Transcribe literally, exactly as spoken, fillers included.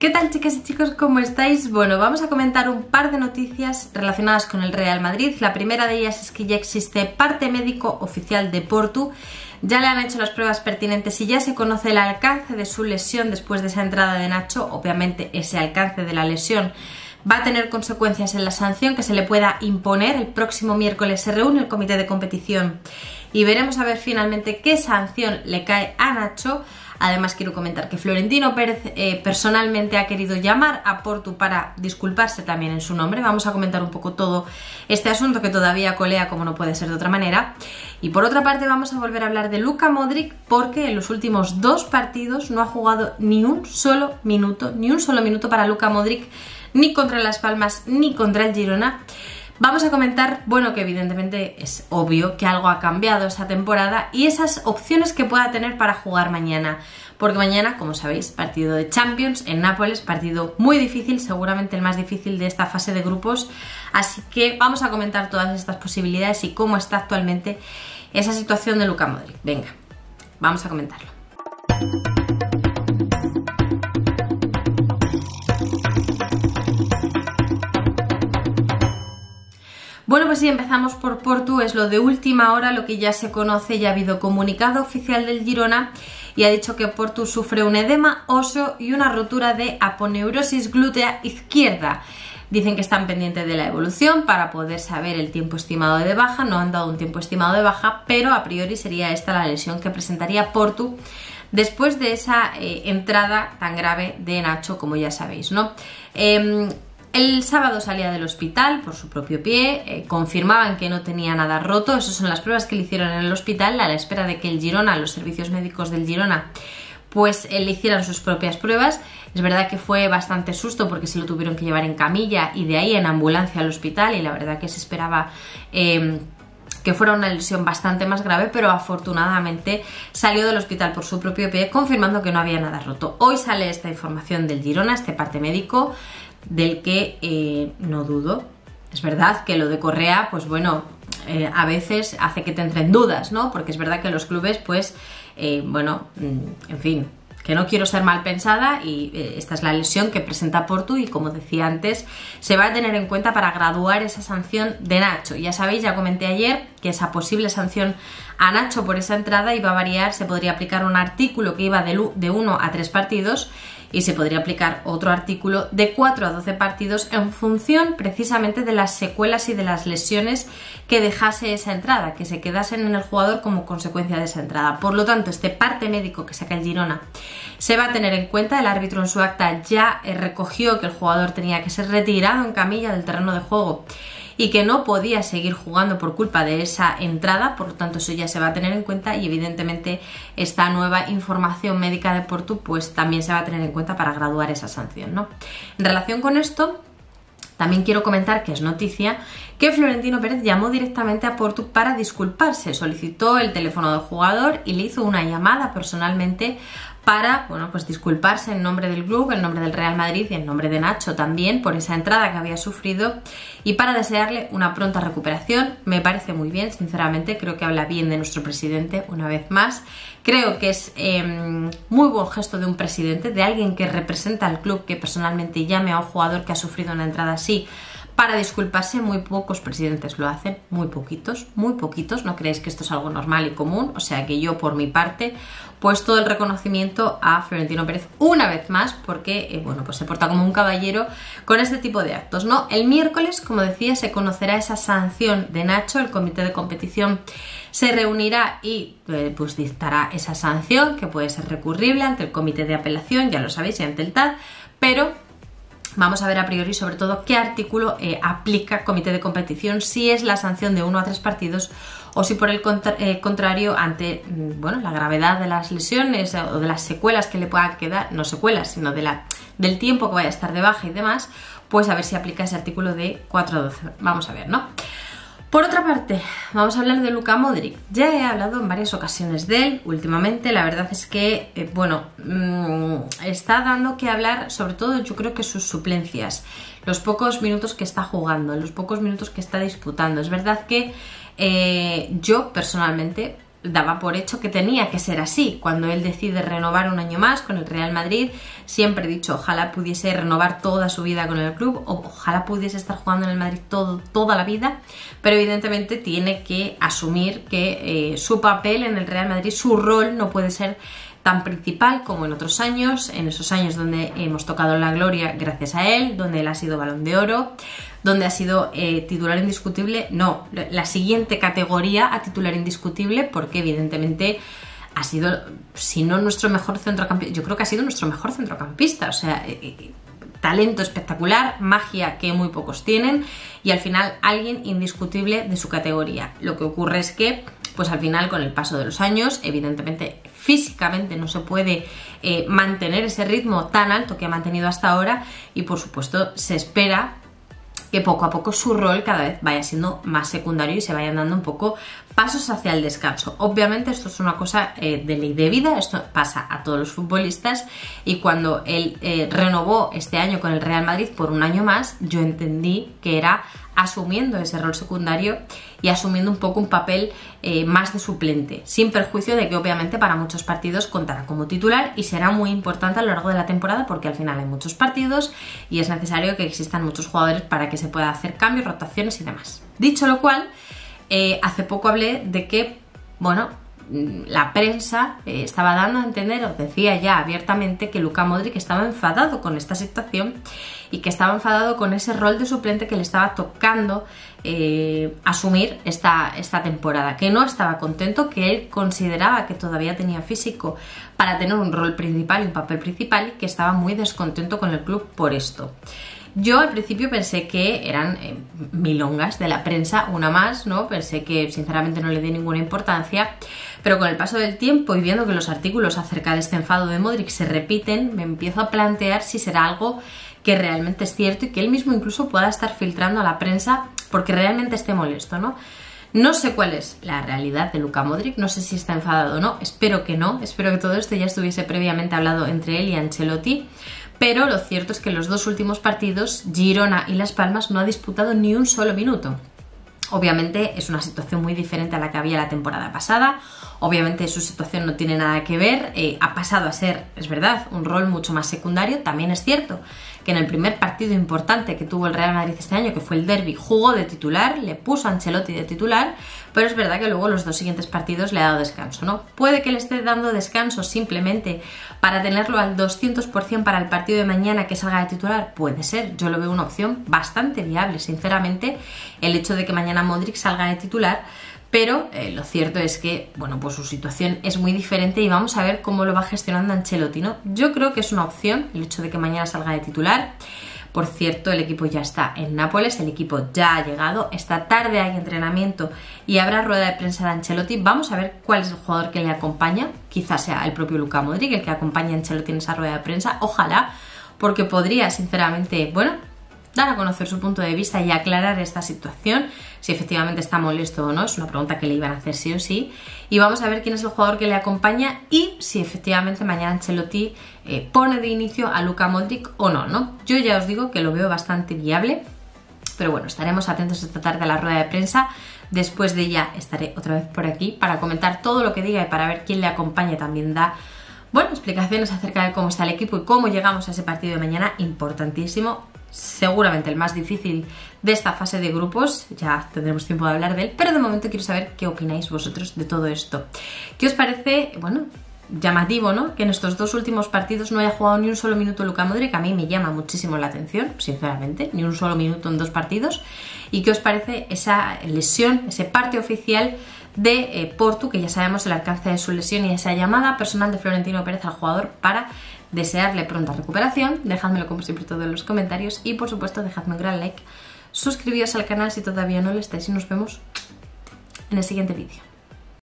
¿Qué tal, chicas y chicos? ¿Cómo estáis? Bueno, vamos a comentar un par de noticias relacionadas con el Real Madrid. La primera de ellas es que ya existe parte médico oficial de Portu. Ya le han hecho las pruebas pertinentes y ya se conoce el alcance de su lesión después de esa entrada de Nacho. Obviamente ese alcance de la lesión va a tener consecuencias en la sanción que se le pueda imponer. El próximo miércoles se reúne el comité de competición y veremos a ver finalmente qué sanción le cae a Nacho. Además, quiero comentar que Florentino Pérez eh, personalmente ha querido llamar a Portu para disculparse también en su nombre. Vamos a comentar un poco todo este asunto que todavía colea como no puede ser de otra manera. Y por otra parte vamos a volver a hablar de Luka Modric, porque en los últimos dos partidos no ha jugado ni un solo minuto, ni un solo minuto para Luka Modric, ni contra Las Palmas ni contra el Girona. Vamos a comentar, bueno, que evidentemente es obvio que algo ha cambiado esta temporada y esas opciones que pueda tener para jugar mañana. Porque mañana, como sabéis, partido de Champions en Nápoles, partido muy difícil, seguramente el más difícil de esta fase de grupos. Así que vamos a comentar todas estas posibilidades y cómo está actualmente esa situación de Luka Modric. Venga, vamos a comentarlo. Bueno, pues sí, empezamos por Portu, es lo de última hora, lo que ya se conoce, ya ha habido comunicado oficial del Girona y ha dicho que Portu sufre un edema óseo y una rotura de aponeurosis glútea izquierda. Dicen que están pendientes de la evolución para poder saber el tiempo estimado de baja, no han dado un tiempo estimado de baja, pero a priori sería esta la lesión que presentaría Portu después de esa eh, entrada tan grave de Nacho, como ya sabéis, ¿no? Eh, El sábado salía del hospital por su propio pie, eh, confirmaban que no tenía nada roto. Esas son las pruebas que le hicieron en el hospital a la espera de que el Girona, los servicios médicos del Girona, pues eh, le hicieran sus propias pruebas. Es verdad que fue bastante susto porque se lo tuvieron que llevar en camilla y de ahí en ambulancia al hospital, y la verdad que se esperaba eh, que fuera una lesión bastante más grave, pero afortunadamente salió del hospital por su propio pie, confirmando que no había nada roto. Hoy sale esta información del Girona, este parte médico, del que eh, no dudo. Es verdad que lo de Correa, pues bueno, eh, a veces hace que te entren dudas, ¿no? Porque es verdad que los clubes, pues, eh, bueno, en fin, que no quiero ser mal pensada y eh, esta es la lesión que presenta Portu y, como decía antes, se va a tener en cuenta para graduar esa sanción de Nacho. Ya sabéis, ya comenté ayer que esa posible sanción a Nacho por esa entrada iba a variar, se podría aplicar un artículo que iba de uno a tres partidos y se podría aplicar otro artículo de cuatro a doce partidos en función precisamente de las secuelas y de las lesiones que dejase esa entrada, que se quedasen en el jugador como consecuencia de esa entrada. Por lo tanto, este parte médico que saca el Girona se va a tener en cuenta. El árbitro en su acta ya recogió que el jugador tenía que ser retirado en camilla del terreno de juego y que no podía seguir jugando por culpa de esa entrada. Por lo tanto, eso ya se va a tener en cuenta y evidentemente esta nueva información médica de Portu pues también se va a tener en cuenta para graduar esa sanción, ¿no? En relación con esto, también quiero comentar que es noticia que Florentino Pérez llamó directamente a Portu para disculparse, solicitó el teléfono del jugador y le hizo una llamada personalmente para, bueno, pues disculparse en nombre del club, en nombre del Real Madrid y en nombre de Nacho también por esa entrada que había sufrido y para desearle una pronta recuperación. Me parece muy bien, sinceramente, creo que habla bien de nuestro presidente una vez más. Creo que es eh, muy buen gesto de un presidente, de alguien que representa al club, que personalmente llame a un jugador que ha sufrido una entrada así para disculparse. Muy pocos presidentes lo hacen, muy poquitos, muy poquitos. No creéis que esto es algo normal y común, o sea que yo por mi parte pues todo el reconocimiento a Florentino Pérez una vez más, porque eh, bueno, pues se porta como un caballero con este tipo de actos, ¿no? El miércoles, como decía, se conocerá esa sanción de Nacho. El comité de competición se reunirá y eh, pues dictará esa sanción, que puede ser recurrible ante el comité de apelación, ya lo sabéis, y ante el T A D, pero vamos a ver a priori sobre todo qué artículo eh, aplica comité de competición, si es la sanción de uno a tres partidos o si por el contra eh, contrario, ante bueno, la gravedad de las lesiones o de las secuelas que le puedan quedar, no secuelas, sino de la, del tiempo que vaya a estar de baja y demás, pues a ver si aplica ese artículo de cuatro a doce. Vamos a ver, ¿no? Por otra parte, vamos a hablar de Luka Modric. Ya he hablado en varias ocasiones de él últimamente. La verdad es que, eh, bueno, mmm, está dando que hablar, sobre todo yo creo que sus suplencias, los pocos minutos que está jugando, los pocos minutos que está disputando. Es verdad que eh, yo personalmente daba por hecho que tenía que ser así. Cuando él decide renovar un año más con el Real Madrid, siempre he dicho, ojalá pudiese renovar toda su vida con el club, o ojalá pudiese estar jugando en el Madrid todo, toda la vida, pero evidentemente tiene que asumir que eh, su papel en el Real Madrid, su rol no puede ser tan principal como en otros años, en esos años donde hemos tocado la gloria gracias a él, donde él ha sido Balón de Oro, donde ha sido eh, titular indiscutible, no, la siguiente categoría a titular indiscutible, porque evidentemente ha sido, si no nuestro mejor centrocampista, yo creo que ha sido nuestro mejor centrocampista, o sea, eh, talento espectacular, magia que muy pocos tienen y al final alguien indiscutible de su categoría. Lo que ocurre es que, pues al final con el paso de los años, evidentemente físicamente no se puede eh, mantener ese ritmo tan alto que ha mantenido hasta ahora y por supuesto se espera que poco a poco su rol cada vez vaya siendo más secundario y se vayan dando un poco pasos hacia el descanso. Obviamente esto es una cosa eh, de ley de vida, esto pasa a todos los futbolistas y cuando él eh, renovó este año con el Real Madrid por un año más, yo entendí que era asumiendo ese rol secundario y asumiendo un poco un papel eh, más de suplente, sin perjuicio de que obviamente para muchos partidos contará como titular y será muy importante a lo largo de la temporada porque al final hay muchos partidos y es necesario que existan muchos jugadores para que se pueda hacer cambios, rotaciones y demás. Dicho lo cual, eh, hace poco hablé de que, bueno, la prensa eh, estaba dando a entender, os decía ya abiertamente, que Luka Modric estaba enfadado con esta situación y que estaba enfadado con ese rol de suplente que le estaba tocando eh, asumir esta, esta temporada, que no estaba contento, que él consideraba que todavía tenía físico para tener un rol principal y un papel principal y que estaba muy descontento con el club por esto. Yo al principio pensé que eran eh, milongas de la prensa, una más, ¿no? Pensé que sinceramente no le di ninguna importancia, pero con el paso del tiempo y viendo que los artículos acerca de este enfado de Modric se repiten, me empiezo a plantear si será algo que realmente es cierto y que él mismo incluso pueda estar filtrando a la prensa porque realmente esté molesto, ¿no? No sé cuál es la realidad de Luka Modric, no sé si está enfadado o no, espero que no, espero que todo esto ya estuviese previamente hablado entre él y Ancelotti, pero lo cierto es que en los dos últimos partidos, Girona y Las Palmas no ha disputado ni un solo minuto. Obviamente es una situación muy diferente a la que había la temporada pasada, obviamente su situación no tiene nada que ver, eh, ha pasado a ser, es verdad, un rol mucho más secundario. También es cierto que en el primer partido importante que tuvo el Real Madrid este año, que fue el derbi, jugó de titular, le puso a Ancelotti de titular, pero es verdad que luego los dos siguientes partidos le ha dado descanso, ¿no? Puede que le esté dando descanso simplemente para tenerlo al doscientos por ciento para el partido de mañana que salga de titular, puede ser, yo lo veo una opción bastante viable, sinceramente, el hecho de que mañana Modric salga de titular, pero eh, lo cierto es que, bueno, pues su situación es muy diferente y vamos a ver cómo lo va gestionando Ancelotti, ¿no? Yo creo que es una opción el hecho de que mañana salga de titular. Por cierto, el equipo ya está en Nápoles, el equipo ya ha llegado, esta tarde hay entrenamiento y habrá rueda de prensa de Ancelotti. Vamos a ver cuál es el jugador que le acompaña, quizás sea el propio Luka Modric el que acompañe a Ancelotti en esa rueda de prensa, ojalá, porque podría sinceramente, bueno, dar a conocer su punto de vista y aclarar esta situación, si efectivamente está molesto o no, es una pregunta que le iban a hacer sí o sí, y vamos a ver quién es el jugador que le acompaña y si efectivamente mañana Ancelotti eh, pone de inicio a Luka Modric o no, ¿no? Yo ya os digo que lo veo bastante viable, pero bueno, estaremos atentos esta tarde a la rueda de prensa. Después de ella estaré otra vez por aquí para comentar todo lo que diga y para ver quién le acompaña. También da, bueno, explicaciones acerca de cómo está el equipo y cómo llegamos a ese partido de mañana, importantísimo, seguramente el más difícil de esta fase de grupos, ya tendremos tiempo de hablar de él, pero de momento quiero saber qué opináis vosotros de todo esto. ¿Qué os parece, bueno, llamativo, ¿no?, que en estos dos últimos partidos no haya jugado ni un solo minuto Luka Modric? A mí me llama muchísimo la atención, sinceramente, ni un solo minuto en dos partidos. ¿Y qué os parece esa lesión, ese parte oficial de eh, Portu, que ya sabemos el alcance de su lesión y esa llamada personal de Florentino Pérez al jugador para desearle pronta recuperación? Dejádmelo como siempre todo en los comentarios y por supuesto dejadme un gran like, suscribíos al canal si todavía no lo estáis y nos vemos en el siguiente vídeo.